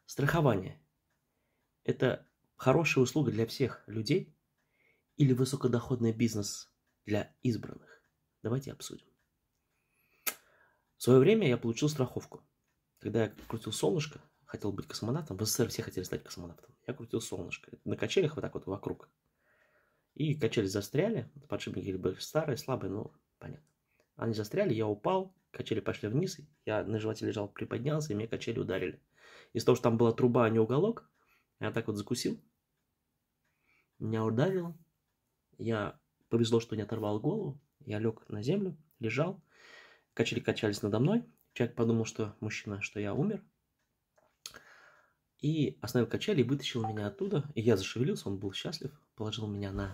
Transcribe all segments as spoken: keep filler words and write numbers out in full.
Страхование– это хорошая услуга для всех людей или высокодоходный бизнес для избранных? Давайте обсудим. В свое время я получил страховку. Когда я крутил солнышко, хотел быть космонавтом, в СССР все хотели стать космонавтом, я крутил солнышко на качелях вот так вот вокруг. И качели застряли, подшипники были старые, слабые, но понятно. Они застряли, я упал, качели пошли вниз, я на животе лежал, приподнялся, и меня качели ударили. Из-за того, что там была труба, а не уголок, я так вот закусил, меня ударило, я повезло, что не оторвал голову, я лег на землю, лежал, качели качались надо мной, человек подумал, что мужчина, что я умер, и остановил качели и вытащил меня оттуда, и я зашевелился, он был счастлив, положил меня на...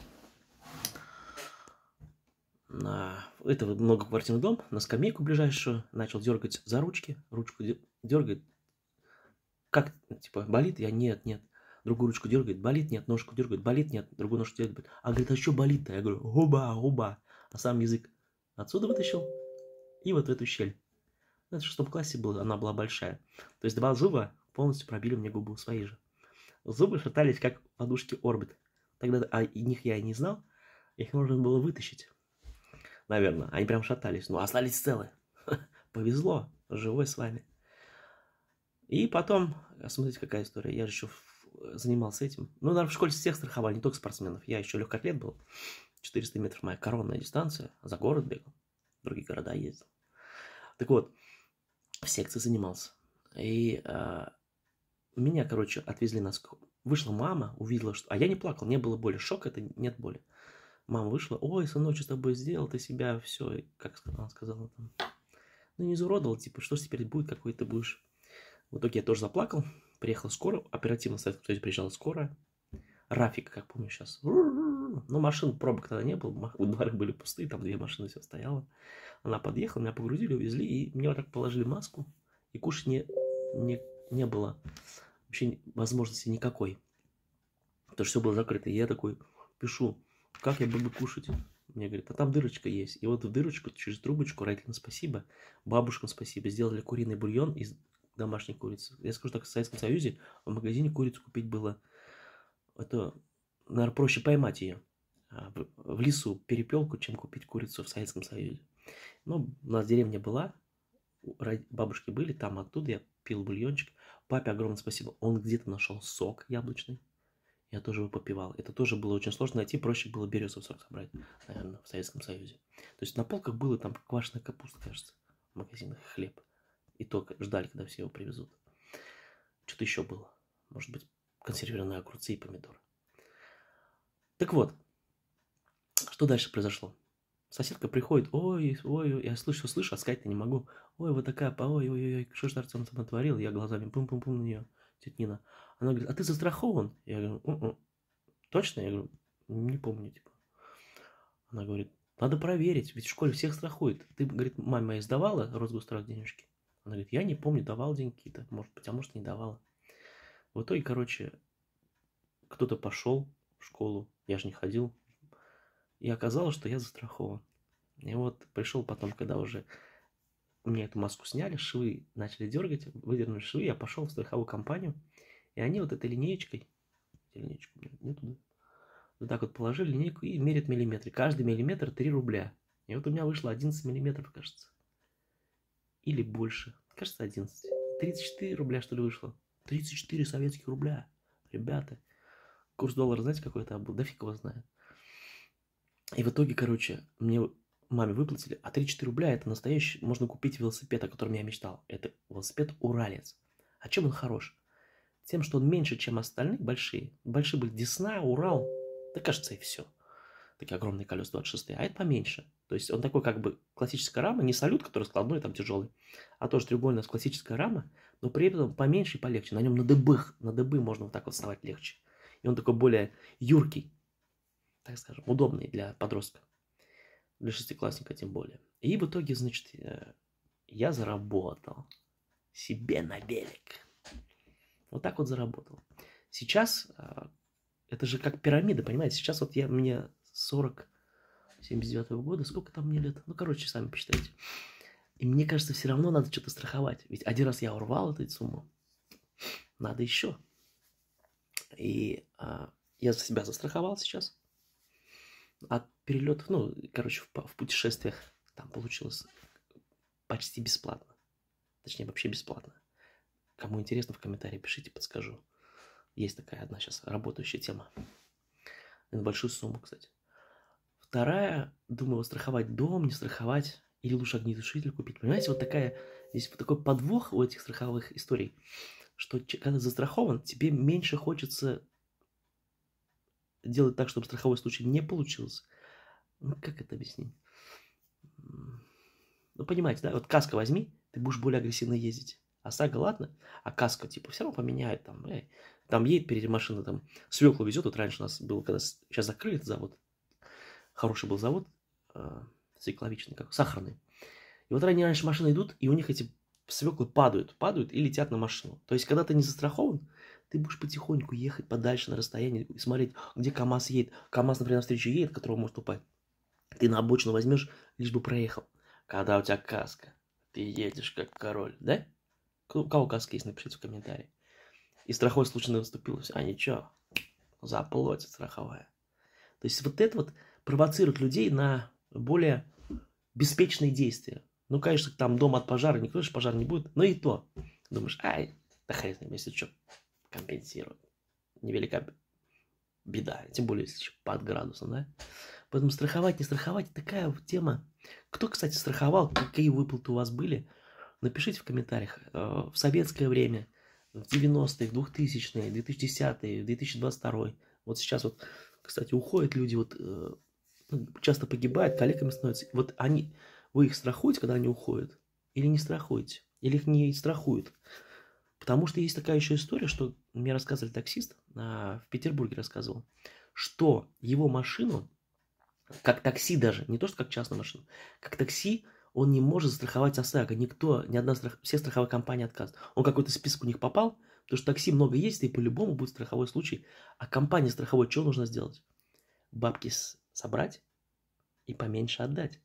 на это многоквартирный дом, на скамейку ближайшую, начал дергать за ручки, ручку дергает, как, типа, болит? Я, нет, нет. Другую ручку дергает, болит, нет, ножку дергает, болит, нет, другую ножку дергает. А говорит, а что болит-то? Я говорю, губа, губа. А сам язык отсюда вытащил и вот в эту щель. Это в шестом классе было, она была большая. То есть два зуба полностью пробили мне губу, свои же. Зубы шатались, как подушки Орбит. Тогда о них я и не знал, их можно было вытащить. Наверное, они прям шатались, но остались целы. Повезло, живой с вами. И потом, смотрите, какая история, я же еще занимался этим. Ну, наверное, в школе всех страховали, не только спортсменов. Я еще легкоатлет был. четыреста метров моя коронная дистанция. За город бегал. В другие города ездил. Так вот, в секции занимался. И а, меня, короче, отвезли на скорую. Вышла мама, увидела, что... А я не плакал, не было боли. Шок, это нет боли. Мама вышла, ой, сынок, что с тобой сделал? Ты себя все, как она сказала там. Ну, не изуродовал, типа, что ж теперь будет, какой ты будешь... В итоге я тоже заплакал. Приехала скорая, оперативно, кстати, приезжала скорая. Рафик, как помню сейчас. Ну, машин, пробок тогда не было. Дворы были пустые, там две машины, все стояло. Она подъехала, меня погрузили, увезли. И мне вот так положили маску. И кушать не, не, не было вообще возможности никакой. Потому что все было закрыто. И я такой пишу, как я буду кушать? Мне говорят, а там дырочка есть. И вот в дырочку, через трубочку, родителям спасибо, бабушкам спасибо, сделали куриный бульон из домашней курицы. Я скажу так, в Советском Союзе в магазине курицу купить было, это, наверное, проще поймать ее в, в лесу перепелку, чем купить курицу в Советском Союзе. Но у нас деревня была, бабушки были, там оттуда я пил бульончик. Папе огромное спасибо, он где-то нашел сок яблочный. Я тоже его попивал. Это тоже было очень сложно найти, проще было березовый сок собрать, наверное, в Советском Союзе. То есть на полках было там квашеная капуста, кажется, в магазинах, хлеб. И только ждали, когда все его привезут. Что-то еще было. Может быть, консервированные огурцы и помидоры. Так вот, что дальше произошло? Соседка приходит, ой, ой, ой, я слышу, слышу, а сказать-то не могу. Ой, вот такая, ой, ой, ой, что ж Артем там натворил? Я глазами пум-пум-пум на нее, тетя Нина. Она говорит, а ты застрахован? Я говорю, у-у. Точно? Я говорю, не помню, типа. Она говорит, надо проверить, ведь в школе всех страхует. Ты, говорит, маме моей сдавала Росгострах денежки? Она говорит, я не помню, давал деньги какие-то, может быть, а может не давала. В итоге, короче, кто-то пошел в школу, я же не ходил, и оказалось, что я застрахован. И вот пришел потом, когда уже мне эту маску сняли, швы начали дергать, выдернули швы, я пошел в страховую компанию, и они вот этой линеечкой, линеечку, не туда, вот так вот положили линейку и мерят миллиметры. Каждый миллиметр три рубля. И вот у меня вышло одиннадцать миллиметров, кажется. Или больше. Кажется, одиннадцать. тридцать четыре рубля, что ли, вышло. тридцать четыре советских рубля. Ребята. Курс доллара, знаете, какой это был? Да фиг его знает. И в итоге, короче, мне маме выплатили. А тридцать четыре рубля это настоящий, можно купить велосипед, о котором я мечтал. Это велосипед Уралец. А чем он хорош? Тем, что он меньше, чем остальные большие. Большие были Десна, Урал. Да, кажется, и все. Такие огромные колеса двадцать шесть. А это поменьше. То есть он такой как бы классическая рама, не салют, который складной, там тяжелый, а тоже треугольная классическая рама, но при этом поменьше и полегче. На нем на дыбых, на дыбы можно вот так вот вставать легче. И он такой более юркий, так скажем, удобный для подростка. Для шестиклассника тем более. И в итоге, значит, я заработал себе на велик. Вот так вот заработал. Сейчас... Это же как пирамида, понимаете? Сейчас вот я, мне сорок, семьдесят девятого года, сколько там мне лет? Ну, короче, сами посчитайте. И мне кажется, все равно надо что-то страховать. Ведь один раз я урвал эту сумму. надо еще. И а, я за себя застраховал сейчас. От перелетов, ну, короче, в, в путешествиях там получилось почти бесплатно. Точнее, вообще бесплатно. Кому интересно, в комментарии пишите, подскажу. Есть такая одна сейчас работающая тема. И на большую сумму, кстати. Вторая, думаю, страховать дом, не страховать, или лучше огнетушитель купить. Понимаете, вот такая, здесь вот такой подвох у этих страховых историй, что когда ты застрахован, тебе меньше хочется делать так, чтобы страховой случай не получился. Ну, как это объяснить? Ну, понимаете, да? Вот каско возьми, ты будешь более агрессивно ездить. ОСАГО, ладно, а каско, типа, все равно поменяют, там, эй, там едет перед машиной, там, свеклу везет, вот раньше у нас был, когда, сейчас закрыли этот завод, хороший был завод, э, свекловичный, как, сахарный, и вот они раньше машины идут, и у них эти свеклы падают, падают и летят на машину, то есть, когда ты не застрахован, ты будешь потихоньку ехать подальше на расстояние и смотреть, где КамАЗ едет, КамАЗ, например, навстречу едет, которого может упасть, ты на обочину возьмешь, лишь бы проехал, когда у тебя каско, ты едешь как король, да? У кого каска есть, напишите в комментарии. И страховой случай наступил. А ничего, заплатит страховая. То есть вот это вот провоцирует людей на более беспечные действия. Ну, конечно, там дом от пожара, никто же пожар не будет. Но и то. Думаешь, ай, да хрен с ним, если что, компенсирует. Невелика беда. Тем более, если еще под градусом, да? Поэтому страховать, не страховать, такая вот тема. Кто, кстати, страховал, какие выплаты у вас были? Напишите в комментариях. В советское время, в девяностые, в двухтысячные, две тысячи десятые, две тысячи двадцать второй. Вот сейчас вот, кстати, уходят люди, вот часто погибают, калеками становятся. Вот они, вы их страхуете, когда они уходят? Или не страхуете? Или их не страхуют? Потому что есть такая еще история, что мне рассказывали таксист, в Петербурге рассказывал, что его машину, как такси даже, не то что как частную машину, как такси, он не может застраховать ОСАГО. Никто, ни одна страх... все страховые компании отказывают. Он какой-то список у них попал, потому что такси много ездит, и по-любому будет страховой случай. А компания страховой что нужно сделать? Бабки собрать и поменьше отдать.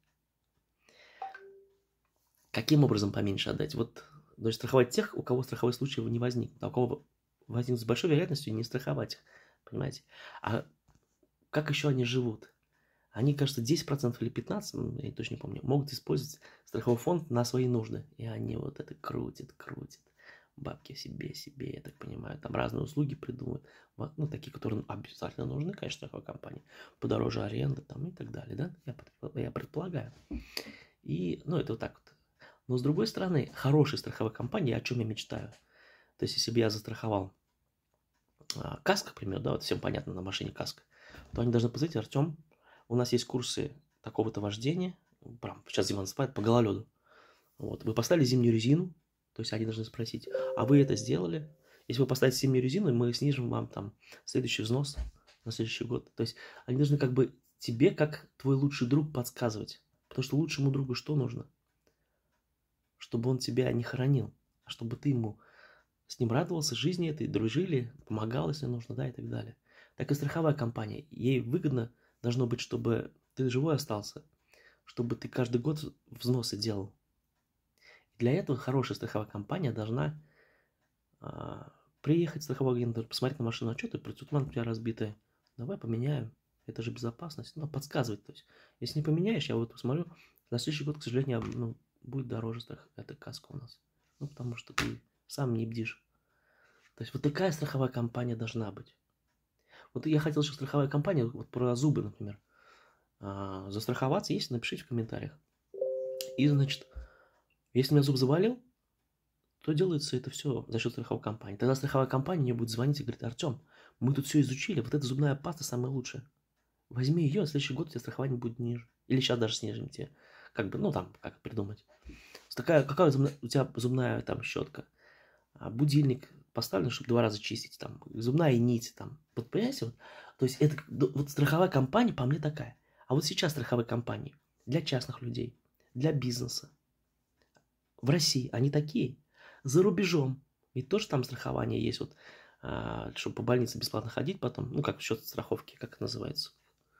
Каким образом поменьше отдать? Вот, то есть страховать тех, у кого страховой случай не возник. А у кого возник с большой вероятностью, не страховать их. Понимаете? А как еще они живут? Они, кажется, десять процентов или пятнадцать процентов, я точно не помню, могут использовать страховой фонд на свои нужды. И они вот это крутят, крутят. Бабки себе, себе, я так понимаю. Там разные услуги придумывают. Ну, такие, которые обязательно нужны, конечно, страховой компании. Подороже аренды там и так далее, да? Я, я предполагаю. И, ну, это вот так вот. Но, с другой стороны, хорошие страховые компании, о чем я мечтаю. То есть, если бы я застраховал а, каско, к примеру, да, вот всем понятно, на машине каско, то они должны позвонить: Артем, у нас есть курсы такого-то вождения, прям сейчас зима наступает, по гололеду. Вот, вы поставили зимнюю резину, то есть они должны спросить, а вы это сделали? Если вы поставите зимнюю резину, мы снижим вам там следующий взнос на следующий год. То есть они должны как бы тебе, как твой лучший друг, подсказывать. Потому что лучшему другу что нужно? Чтобы он тебя не хоронил, а чтобы ты ему с ним радовался жизни этой, дружили, помогал, если нужно, да, и так далее. Так и страховая компания, ей выгодно должно быть, чтобы ты живой остался, чтобы ты каждый год взносы делал. Для этого хорошая страховая компания должна а, приехать в страховой агент, посмотреть на машину, а что ты, прицутман у тебя разбитая, давай поменяем, это же безопасность, ну, подсказывать, то есть, если не поменяешь, я вот посмотрю, на следующий год, к сожалению, ну, будет дороже страх, эта каска у нас, ну, потому что ты сам не бдишь. То есть, вот такая страховая компания должна быть. Вот я хотел, чтобы страховая компания, вот про зубы, например, а, застраховаться, если напишите в комментариях. И, значит, если у меня зуб заболел, то делается это все за счет страховой компании. Тогда страховая компания мне будет звонить и говорит: Артем, мы тут все изучили, вот эта зубная паста самая лучшая. Возьми ее, а в следующий год у тебя страхование будет ниже. Или сейчас даже снижим тебе. Как бы, ну там, как придумать. Такая, какая зубная, у тебя зубная там щетка? А будильник поставлен, чтобы два раза чистить, там, зубная нить, там. Вот понимаете, вот, то есть это, вот страховая компания по мне такая. А вот сейчас страховые компании для частных людей, для бизнеса в России, они такие. За рубежом, ведь тоже там страхование есть, вот, а, чтобы по больнице бесплатно ходить потом, ну, как счет страховки, как это называется.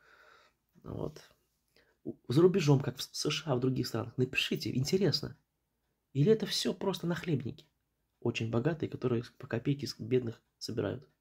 Вот. За рубежом, как в США, в других странах. Напишите, интересно. Или это все просто нахлебники? очень богатые, которые по копейке с бедных собирают.